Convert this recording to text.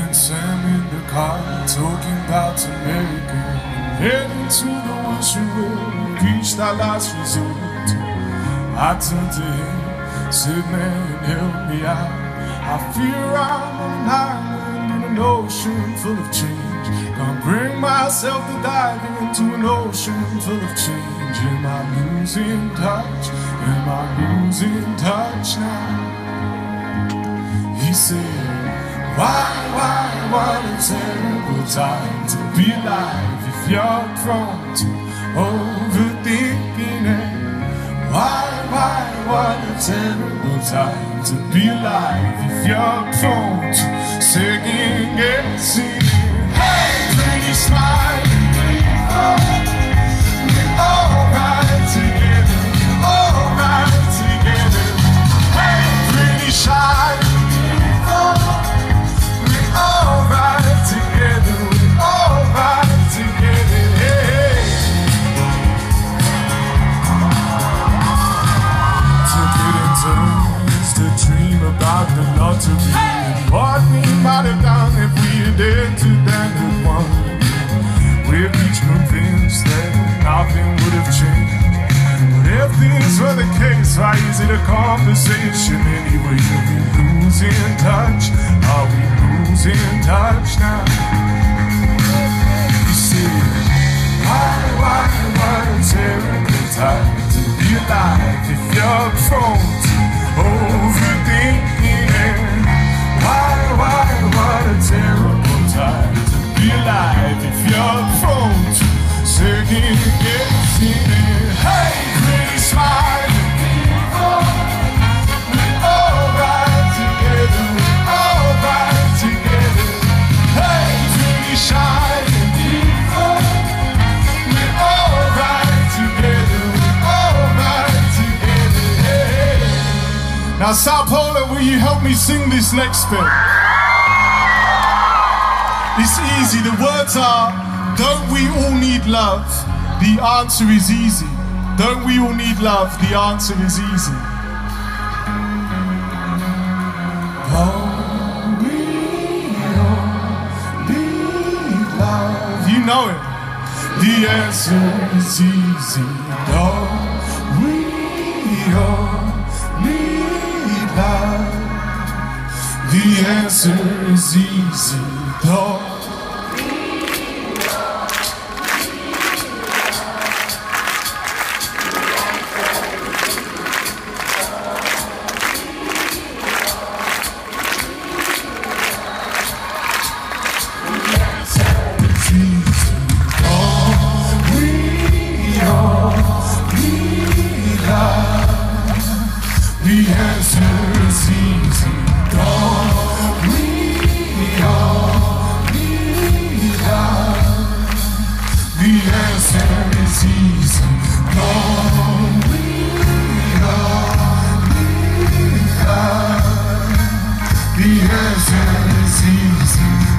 and Sam in the car, talking about America, heading to the ocean where we reached our last resort. I turned to him, said, man, help me out. I fear I'm on an island in an ocean full of change. Can't bring myself to dive into an ocean full of change. Am I losing touch? Am I losing touch now? He said, what a terrible time to be alive if you're prone to overthinking it. What a terrible time to be alive if you're prone to second guessing. Hey, pretty smiling people, we're alright together, alright together. Hey, pretty shy people, we're alright together, we're alright together. Hey. To dream about the lottery, and what we might have done if we had dared to then have won. We're each convinced that nothing would have changed, but if things were the case, why is it a conversation anyway? Are we losing touch? Are we losing touch now? You see, what a terrible time to be alive if you're prone to overthinking it. What a terrible time to be alive if you're prone to second guessing it. Hey, pretty smiling people, we're alright together, we're alright together. Hey, pretty shining people, we're alright together, we're alright together. Hey. Now, Sao Paulo, will you help me sing this next bit? It's easy. The words are, don't we all need love? The answer is easy. Don't we all need love? The answer is easy. Don't we all need love? You know it. The answer is easy. Don't we all need love? The answer is easy, though. The answer is easy, don't we all need love? The answer is easy, don't we all need love? The answer is easy.